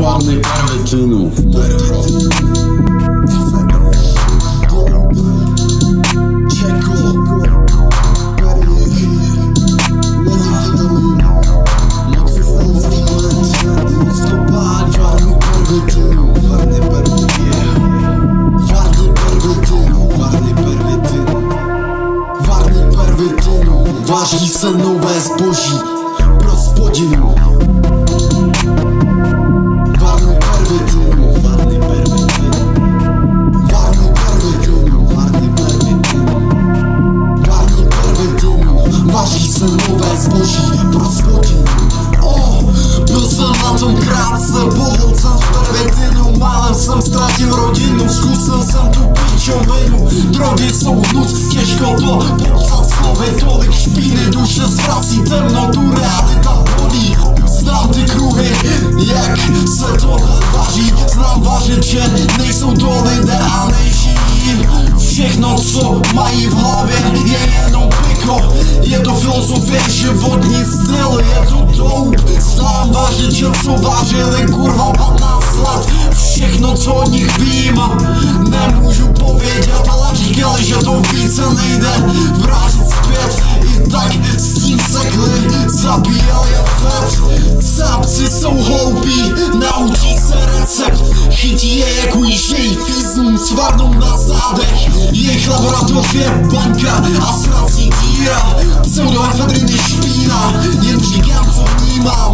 Varny perwitynu. Váží se nové zboží pro spodinu. Varny pervitynu, varny pervitynu, varny pervitynu, varny pervitynu, varny pervitynu. Váží se nové zboží pro spodinu. Byl jsem na tom krátce, bohol jsem z pervitynu. Málem jsem ztratil rodinu, zkusil jsem tu pičovinu. Drogy jsou hnus, těžko to popsat slovy. Tolik špíny, duše zvrací temnotu, realita bolí. Znám ty kruhy, jak se tohle vaří. Znám vařiče, nejsou to lidé a nežijí. Všechno, co mají v hlavě, je jenom piko. Je to filozofie, životní styl, je to dope. Znám vařiče, co vařili kurva 15 let. Všechno, co o nich vím, nemůžu povědět, ale říkali, že to více nejde vrátit zpět. I tak s tím sekli, zabíjel je fet. Cápci jsou hloupí, naučí se recept. Chytí je jak ujíždějí fíznům s varnou na zádech. Jejich laboratoř je baňka a srací díra. Pseudoefedrin je špína, jen říkám, co vnímám.